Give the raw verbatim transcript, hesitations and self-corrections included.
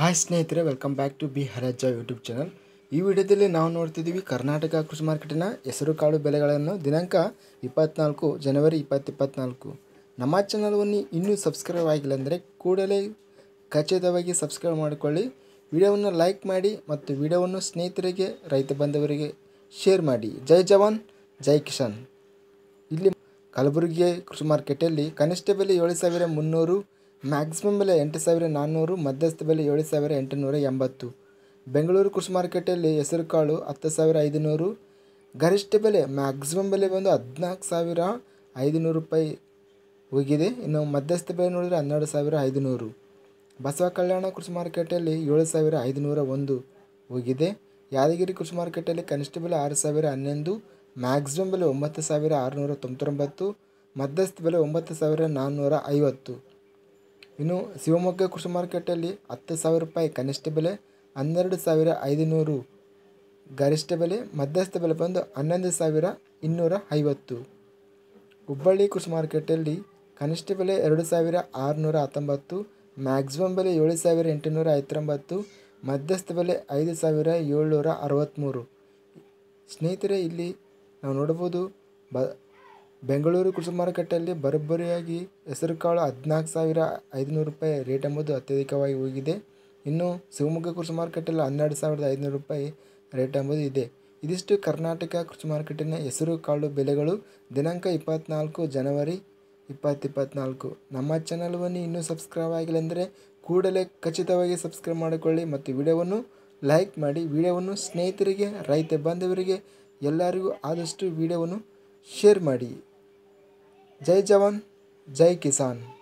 Hi ಸ್ನೇಹಿತರೆ, welcome back to ಬಿ ಹರಜ್ಜ ಯೂಟ್ಯೂಬ್ ಚಾನಲ್. ಈ ವಿಡಿಯೋದಲ್ಲಿ ನಾವು ನೋಡ್ತಿದ್ದೀವಿ ಕರ್ನಾಟಕ ಕೃಷಿ ಮಾರ್ಕೆಟಿನ ಹೆಸರುಕಾಳು ಬೆಲೆಗಳನ್ನು ದಿನಾಂಕ ಇಪ್ಪತ್ನಾಲ್ಕು ಜನವರಿ ಇಪ್ಪತ್ತಿಪ್ಪತ್ನಾಲ್ಕು. ನಮ್ಮ ಚಾನಲ್ವನ್ನು ಇನ್ನೂ ಸಬ್ಸ್ಕ್ರೈಬ್ ಆಗಿಲ್ಲ ಅಂದರೆ ಕೂಡಲೇ ಖಚಿತವಾಗಿ ಸಬ್ಸ್ಕ್ರೈಬ್ ಮಾಡಿಕೊಳ್ಳಿ. ವಿಡಿಯೋವನ್ನು ಲೈಕ್ ಮಾಡಿ ಮತ್ತು ವಿಡಿಯೋವನ್ನು ಸ್ನೇಹಿತರಿಗೆ, ರೈತ ಬಂಧುವರಿಗೆ ಶೇರ್ ಮಾಡಿ. ಜೈ ಜವಾನ್ ಜೈ ಕಿಸಾನ್. ಇಲ್ಲಿ ಕಲಬುರಗಿ ಕೃಷಿ ಮಾರ್ಕೆಟಲ್ಲಿ ಕನಿಷ್ಠ ಬೆಲೆ ಏಳು ಸಾವಿರ ಮುನ್ನೂರು, ಮ್ಯಾಕ್ಸಿಮಮ್ ಬೆಲೆ ಎಂಟು ಸಾವಿರ ನಾನ್ನೂರು, ಮಧ್ಯಸ್ಥ ಬೆಲೆ ಏಳು ಸಾವಿರ ಎಂಟುನೂರ ಎಂಬತ್ತು. ಬೆಂಗಳೂರು ಕೃಷಿ ಮಾರ್ಕೆಟಲ್ಲಿ ಹೆಸರುಕಾಳು ಹತ್ತು ಸಾವಿರ ಐದುನೂರು, ಗರಿಷ್ಠ ಬೆಲೆ ಮ್ಯಾಕ್ಸಿಮಮ್ ಬೆಲೆ ಬಂದು ಹದಿನಾಲ್ಕು ಸಾವಿರ ಐದುನೂರು ರೂಪಾಯಿ ಹೋಗಿದೆ. ಇನ್ನು ಮಧ್ಯಸ್ಥ ಬೆಲೆ ನೋಡಿದರೆ ಹನ್ನೆರಡು ಸಾವಿರ ಐದುನೂರು. ಬಸವ ಕಲ್ಯಾಣ ಕೃಷಿ ಮಾರ್ಕೆಟಲ್ಲಿ ಏಳು ಸಾವಿರ ಐದುನೂರ ಒಂದು ಹೋಗಿದೆ. ಯಾದಗಿರಿ ಕೃಷಿ ಮಾರ್ಕೆಟಲ್ಲಿ ಕನಿಷ್ಠ ಬೆಲೆ ಆರು ಸಾವಿರ ಹನ್ನೊಂದು, ಮ್ಯಾಕ್ಸಿಮಮ್ ಬೆಲೆ ಒಂಬತ್ತು ಸಾವಿರ ಆರುನೂರ ತೊಂಬತ್ತೊಂಬತ್ತು, ಮಧ್ಯಸ್ಥ ಬೆಲೆ ಒಂಬತ್ತು ಸಾವಿರ ನಾನ್ನೂರ ಐವತ್ತು. ಇನ್ನು ಶಿವಮೊಗ್ಗ ಕೃಷಿ ಮಾರ್ಕೆಟಲ್ಲಿ ಹತ್ತು ಸಾವಿರ ರೂಪಾಯಿ ಕನಿಷ್ಠ ಬೆಲೆ, ಹನ್ನೆರಡು ಸಾವಿರ ಐದುನೂರು ಗರಿಷ್ಠ ಬೆಲೆ, ಮಧ್ಯಸ್ಥ ಬೆಲೆ ಬಂದು ಹನ್ನೊಂದು ಸಾವಿರ ಇನ್ನೂರ ಐವತ್ತು. ಹುಬ್ಬಳ್ಳಿ ಕೃಷಿ ಮಾರ್ಕೆಟಲ್ಲಿ ಕನಿಷ್ಠ ಬೆಲೆ ಎರಡು ಸಾವಿರ ಆರುನೂರ ಹತ್ತೊಂಬತ್ತು, ಮ್ಯಾಕ್ಸಿಮಮ್ ಬೆಲೆ ಏಳು ಸಾವಿರ ಎಂಟುನೂರ ಐವತ್ತೊಂಬತ್ತು, ಮಧ್ಯಸ್ಥ ಬೆಲೆ ಐದು ಸಾವಿರ ಏಳ್ನೂರ ಅರವತ್ತ್ಮೂರು. ಸ್ನೇಹಿತರೆ, ಇಲ್ಲಿ ನಾವು ನೋಡ್ಬೋದು ಬ ಬೆಂಗಳೂರು ಕೃಷಿ ಮಾರುಕಟ್ಟೆಯಲ್ಲಿ ಬರೋಬ್ಬರಿಯಾಗಿ ಹೆಸರುಕಾಳು ಹದಿನಾಲ್ಕು ಸಾವಿರ ಐದುನೂರು ರೂಪಾಯಿ ರೇಟ್ ಎಂಬುದು ಅತ್ಯಧಿಕವಾಗಿ ಹೋಗಿದೆ. ಇನ್ನು ಶಿವಮೊಗ್ಗ ಕೃಷಿ ಮಾರುಕಟ್ಟೆಯಲ್ಲಿ ಹನ್ನೆರಡು ಸಾವಿರದ ಐದುನೂರು ರೂಪಾಯಿ ರೇಟ್ ಎಂಬುದು ಇದೆ. ಇದಿಷ್ಟು ಕರ್ನಾಟಕ ಕೃಷಿ ಮಾರುಕಟ್ಟಿನ ಹೆಸರುಕಾಳು ಬೆಲೆಗಳು ದಿನಾಂಕ ಇಪ್ಪತ್ತ್ನಾಲ್ಕು ಜನವರಿ ಇಪ್ಪತ್ತಿಪ್ಪತ್ನಾಲ್ಕು. ನಮ್ಮ ಚಾನಲ್ವನ್ನು ಇನ್ನೂ ಸಬ್ಸ್ಕ್ರೈಬ್ ಆಗಿಲ್ಲ ಅಂದರೆ ಕೂಡಲೇ ಖಚಿತವಾಗಿ ಸಬ್ಸ್ಕ್ರೈಬ್ ಮಾಡಿಕೊಳ್ಳಿ ಮತ್ತು ವಿಡಿಯೋವನ್ನು ಲೈಕ್ ಮಾಡಿ. ವಿಡಿಯೋವನ್ನು ಸ್ನೇಹಿತರಿಗೆ, ರೈತ ಬಾಂಧವರಿಗೆ ಎಲ್ಲರಿಗೂ ಆದಷ್ಟು ವಿಡಿಯೋವನ್ನು ಶೇರ್ ಮಾಡಿ. ಜೈ ಜವಾನ್ ಜೈ ಕಿಸಾನ್.